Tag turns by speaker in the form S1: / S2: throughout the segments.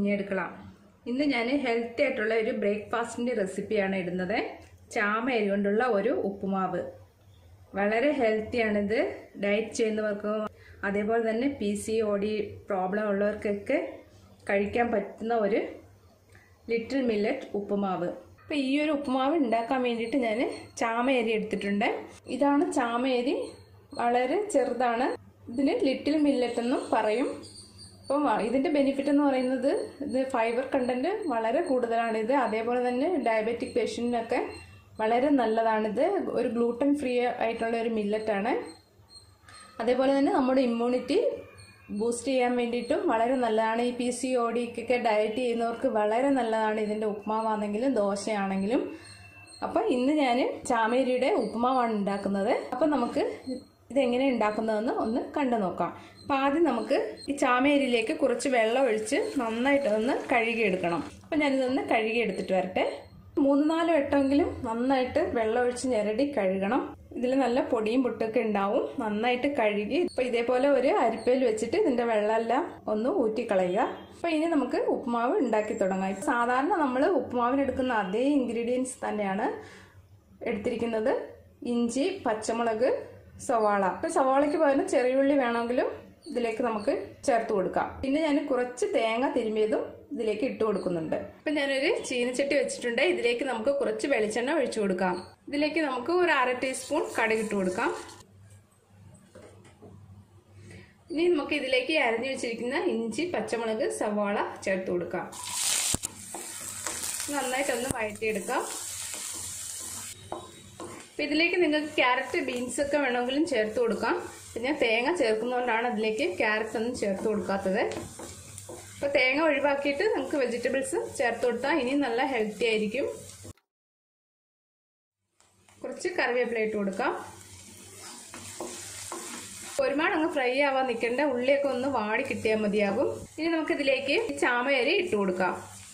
S1: കുഞ്ഞേടുക്കള. ഇന്ന് ഞാൻ ഹെൽത്തി ആയിട്ടുള്ള ഒരു ബ്രേക്ക്ഫാസ്റ്റിന്റെ റെസിപ്പിയാണ് ഇടുന്നത്. ചാമ അരി കൊണ്ടുള്ള ഒരു ഉപ്പുമാവ്. വളരെ ഹെൽത്തിയാണിത്. ഡയറ്റ് ചെയ്യുന്നവർക്കും അതേപോലെ തന്നെ PCOD പ്രോബ്ലം ഉള്ളവർക്കൊക്കെ കഴിക്കാൻ പറ്റുന്ന ഒരു ലിറ്റിൽ മില്ലറ്റ് ഉപ്പുമാവ്. അപ്പോൾ ഈ ഒരു ഉപ്പുമാവ് ഉണ്ടാക്കാൻ വേണ്ടിയിട്ട് ഞാൻ ചാമയരി എടുത്തിട്ടുണ്ട്. ഇതാണ് ചാമയരി. വളരെ ചെറുതാണ്. ഇതിന് ലിറ്റിൽ മില്ലറ്റ് എന്നും പറയും. അപ്പം ഇതിൻ്റെ ബെനിഫിറ്റ് എന്ന് പറയുന്നത് ഇത് ഫൈബർ കണ്ടന്റ് വളരെ കൂടുതലാണിത്. അതേപോലെ തന്നെ ഡയബറ്റിക് പേഷ്യൻറ്റിനൊക്കെ വളരെ നല്ലതാണിത്. ഒരു ഗ്ലൂട്ടൻ ഫ്രീ ആയിട്ടുള്ള ഒരു മില്ലറ്റാണ്. അതേപോലെ തന്നെ നമ്മുടെ ഇമ്മ്യൂണിറ്റി ബൂസ്റ്റ് ചെയ്യാൻ വേണ്ടിയിട്ടും വളരെ നല്ലതാണ്. ഈ PCODക്കൊക്കെ ഡയറ്റ് ചെയ്യുന്നവർക്ക് വളരെ നല്ലതാണ് ഇതിൻ്റെ ഉപ്പുമാവാണെങ്കിലും ദോശയാണെങ്കിലും. അപ്പം ഇന്ന് ഞാൻ ചാമയരിയുടെ ഉപ്പുമാവാണ് ഉണ്ടാക്കുന്നത്. അപ്പം നമുക്ക് ഇതെങ്ങനെ ഉണ്ടാക്കുന്നതെന്ന് ഒന്ന് കണ്ടു നോക്കാം. അപ്പം ആദ്യം നമുക്ക് ഈ ചാമയരിയിലേക്ക് കുറച്ച് വെള്ളം ഒഴിച്ച് നന്നായിട്ടൊന്ന് കഴുകിയെടുക്കണം. അപ്പം ഞാനിതൊന്ന് കഴുകിയെടുത്തിട്ട് വരട്ടെ. 3-4 വട്ടമെങ്കിലും നന്നായിട്ട് വെള്ളം ഒഴിച്ച് ഞെരടി കഴുകണം. ഇതിൽ നല്ല പൊടിയും പൊട്ടൊക്കെ ഉണ്ടാവും. നന്നായിട്ട് കഴുകി ഇപ്പം ഇതേപോലെ ഒരു അരിപ്പയിൽ വെച്ചിട്ട് ഇതിൻ്റെ വെള്ളമെല്ലാം ഒന്ന് ഊറ്റിക്കളയുക. അപ്പം ഇനി നമുക്ക് ഉപ്പുമാവ് ഉണ്ടാക്കി തുടങ്ങാം. സാധാരണ നമ്മൾ ഉപ്പുമാവിനെടുക്കുന്ന അതേ ഇൻഗ്രീഡിയൻസ് തന്നെയാണ് എടുത്തിരിക്കുന്നത്. ഇഞ്ചി, പച്ചമുളക്, സവാള. അപ്പം സവാളയ്ക്ക് പകരം ചെറിയുള്ളി വേണമെങ്കിലും ഇതിലേക്ക് നമുക്ക് ചേർത്ത് കൊടുക്കാം. പിന്നെ ഞാൻ കുറച്ച് തേങ്ങ തിരുമ്മിയതും ഇതിലേക്ക് ഇട്ട് കൊടുക്കുന്നുണ്ട്. അപ്പം ഞാനൊരു ചീനച്ചട്ടി വെച്ചിട്ടുണ്ട്. ഇതിലേക്ക് നമുക്ക് കുറച്ച് വെളിച്ചെണ്ണ ഒഴിച്ചു കൊടുക്കാം. ഇതിലേക്ക് നമുക്ക് ഒരു 1/2 ടീസ്പൂൺ കടുക് ഇട്ട് കൊടുക്കാം. ഇനി നമുക്ക് ഇതിലേക്ക് അരിഞ്ഞു വെച്ചിരിക്കുന്ന ഇഞ്ചി, പച്ചമുളക്, സവാള ചേർത്ത് കൊടുക്കാം. നന്നായിട്ടൊന്ന് വഴറ്റിയെടുക്കാം. അപ്പം ഇതിലേക്ക് നിങ്ങൾക്ക് ക്യാരറ്റ്, ബീൻസ് ഒക്കെ വേണമെങ്കിലും ചേർത്ത് കൊടുക്കാം. ഞാൻ തേങ്ങ ചേർക്കുന്നതുകൊണ്ടാണ് അതിലേക്ക് ക്യാരറ്റ് ഒന്നും ചേർത്ത് കൊടുക്കാത്തത്. അപ്പോൾ തേങ്ങ ഒഴിവാക്കിയിട്ട് നമുക്ക് വെജിറ്റബിൾസ് ചേർത്ത് കൊടുത്താൽ ഇനി നല്ല ഹെൽത്തി ആയിരിക്കും. കുറച്ച് കറിവേപ്പില ഇട്ട് കൊടുക്കാം. ഒരുപാട് അങ്ങ് ഫ്രൈ ആവാൻ നിൽക്കേണ്ട. ഉള്ളിയൊക്കെ ഒന്ന് വാടി കിട്ടിയാൽ മതിയാകും. ഇനി നമുക്കിതിലേക്ക് ചാമയരി ഇട്ട് കൊടുക്കാം.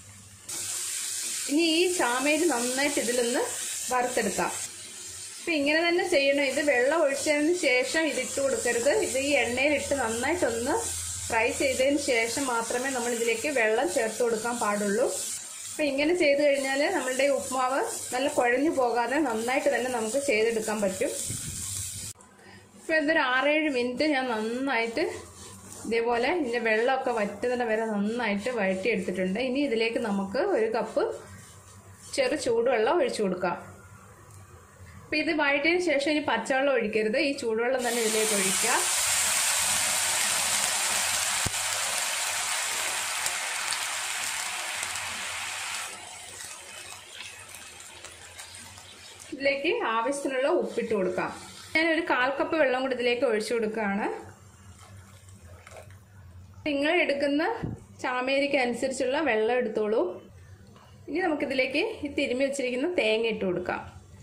S1: ഇനി ഈ ചാമയരി നന്നായിട്ട് ഇതിലൊന്ന് വറുത്തെടുക്കാം. അപ്പം ഇങ്ങനെ തന്നെ ചെയ്യണം. ഇത് വെള്ളം ഒഴിച്ചതിന് ശേഷം ഇതിട്ട് കൊടുക്കരുത്. ഇത് ഈ എണ്ണയിലിട്ട് നന്നായിട്ടൊന്ന് ഫ്രൈ ചെയ്തതിന് ശേഷം മാത്രമേ നമ്മൾ ഇതിലേക്ക് വെള്ളം ചേർത്ത് കൊടുക്കാൻ പാടുള്ളൂ. അപ്പം ഇങ്ങനെ ചെയ്ത് കഴിഞ്ഞാൽ നമ്മളുടെ ഉപ്പുമാവ് നല്ല കുഴഞ്ഞു പോകാതെ നന്നായിട്ട് തന്നെ നമുക്ക് ചെയ്തെടുക്കാൻ പറ്റും. ഇപ്പം ഇതൊരു 6-7 മിനിറ്റ് ഞാൻ നന്നായിട്ട് ഇതേപോലെ ഇതിൻ്റെ വെള്ളമൊക്കെ വറ്റുന്നത് വരെ നന്നായിട്ട് വഴറ്റിയെടുത്തിട്ടുണ്ട്. ഇനി ഇതിലേക്ക് നമുക്ക് 1 കപ്പ് ചെറു ചൂടുവെള്ളം ഒഴിച്ചു കൊടുക്കാം. അപ്പം ഇത് വഴറ്റിയതിന് ശേഷം ഇനി പച്ചവെള്ളം ഒഴിക്കരുത്. ഈ ചൂടുവെള്ളം തന്നെ ഇതിലേക്ക് ഒഴിക്കുക. ഇതിലേക്ക് ആവശ്യത്തിനുള്ള ഉപ്പിട്ട് കൊടുക്കാം. ഞാനൊരു 1/4 കപ്പ് വെള്ളം കൂടി ഇതിലേക്ക് ഒഴിച്ചു കൊടുക്കുകയാണ്. നിങ്ങൾ എടുക്കുന്ന ചാമയരിക്ക് അനുസരിച്ചുള്ള വെള്ളം എടുത്തോളൂ. ഇനി നമുക്കിതിലേക്ക് ഈ തിരുമ്മി വെച്ചിരിക്കുന്ന തേങ്ങ ഇട്ട് കൊടുക്കാം.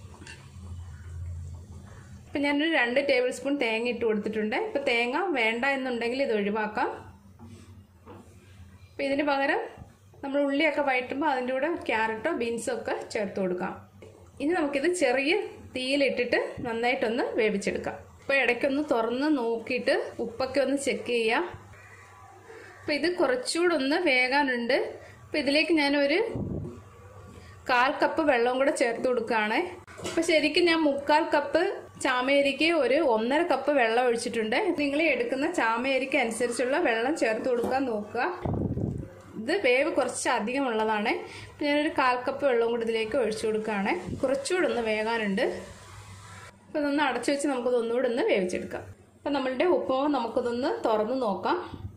S1: ഇപ്പം ഞാനൊരു 2 ടേബിൾ സ്പൂൺ തേങ്ങ ഇട്ട് കൊടുത്തിട്ടുണ്ട്. ഇപ്പം തേങ്ങ വേണ്ട എന്നുണ്ടെങ്കിൽ ഇത് ഒഴിവാക്കാം. അപ്പം ഇതിന് പകരം നമ്മൾ ഉള്ളിയൊക്കെ വഴറ്റുമ്പോൾ അതിൻ്റെ കൂടെ ക്യാരറ്റോ ബീൻസോ ഒക്കെ ചേർത്ത് കൊടുക്കാം. ഇനി നമുക്കിത് ചെറിയ തീയിലിട്ടിട്ട് നന്നായിട്ടൊന്ന് വേവിച്ചെടുക്കാം. അപ്പോൾ ഇടയ്ക്കൊന്ന് തുറന്ന് നോക്കിയിട്ട് ഉപ്പൊക്കെ ഒന്ന് ചെക്ക് ചെയ്യാം. അപ്പോൾ ഇത് കുറച്ചുകൂടെ ഒന്ന് വേകാനുണ്ട്. അപ്പോൾ ഇതിലേക്ക് ഞാനൊരു 1/4 കപ്പ് വെള്ളം കൂടെ ചേർത്ത് കൊടുക്കുകയാണ്. അപ്പോൾ ശരിക്കും ഞാൻ 3/4 കപ്പ് ചാമയരിക്ക് ഒരു 1.5 കപ്പ് വെള്ളം ഒഴിച്ചിട്ടുണ്ട്. നിങ്ങൾ എടുക്കുന്ന ചാമയരിക്ക് അനുസരിച്ചുള്ള വെള്ളം ചേർത്ത് കൊടുക്കാൻ നോക്കുക. ഇത് വേവ് കുറച്ച് അധികമുള്ളതാണ്. അപ്പം ഞാനൊരു 1/4 കപ്പ് വെള്ളം കൂടി ഇതിലേക്ക് ഒഴിച്ചു കൊടുക്കുകയാണ്. കുറച്ചുകൂടെ ഒന്ന് വേകാനുണ്ട്. അപ്പോൾ ഇതൊന്ന് അടച്ചു വെച്ച് നമുക്കിതൊന്നുകൂടെ ഒന്ന് വേവിച്ചെടുക്കാം. അപ്പം നമ്മളുടെ ഉപ്പുമാവ് നമുക്കിതൊന്ന് തുറന്ന് നോക്കാം.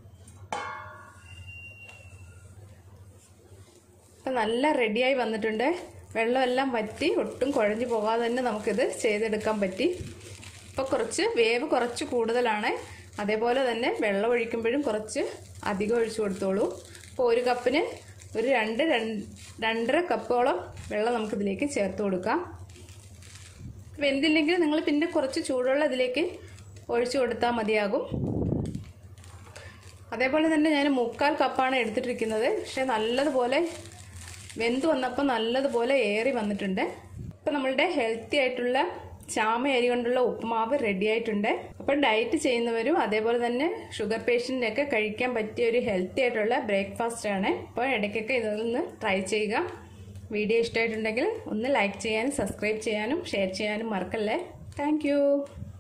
S1: അപ്പം നല്ല റെഡിയായി വന്നിട്ടുണ്ട്. വെള്ളമെല്ലാം വറ്റി ഒട്ടും കുഴഞ്ഞു പോകാതെ തന്നെ നമുക്കിത് ചെയ്തെടുക്കാൻ പറ്റി. അപ്പോൾ വേവ് കുറച്ച് കൂടുതലാണ്. അതേപോലെ തന്നെ വെള്ളം ഒഴിക്കുമ്പോഴും കുറച്ച് അധികം ഒഴിച്ചു കൊടുത്തോളൂ. അപ്പോൾ 1 കപ്പിന് ഒരു 2-2.5 കപ്പോളം വെള്ളം നമുക്കിതിലേക്ക് ചേർത്ത് കൊടുക്കാം. വെന്തില്ലെങ്കിൽ നിങ്ങൾ പിന്നെ കുറച്ച് ചൂടുവെള്ളം ഇതിലേക്ക് ഒഴിച്ചു കൊടുത്താൽ മതിയാകും. അതേപോലെ തന്നെ ഞാൻ 3/4 കപ്പാണ് എടുത്തിട്ടിരിക്കുന്നത്. പക്ഷേ നല്ലതുപോലെ വെന്ത് വന്നപ്പോൾ നല്ലതുപോലെ ഏറി വന്നിട്ടുണ്ട്. ഇപ്പം നമ്മളുടെ ഹെൽത്തി ആയിട്ടുള്ള ചാമ അരി കൊണ്ടുള്ള ഉപ്പുമാവ് റെഡി ആയിട്ടുണ്ട്. അപ്പോൾ ഡയറ്റ് ചെയ്യുന്നവരും അതേപോലെ തന്നെ ഷുഗർ പേഷ്യന്റിനൊക്കെ കഴിക്കാൻ പറ്റിയ ഒരു ഹെൽത്തി ആയിട്ടുള്ള ബ്രേക്ക്ഫാസ്റ്റ് ആണ്. അപ്പോൾ ഇടയ്ക്കൊക്കെ ഇതൊന്ന് ട്രൈ ചെയ്യുക. വീഡിയോ ഇഷ്ടമായിട്ടുണ്ടെങ്കിൽ ഒന്ന് ലൈക്ക് ചെയ്യാനും സബ്സ്ക്രൈബ് ചെയ്യാനും ഷെയർ ചെയ്യാനും മറക്കല്ലേ. താങ്ക്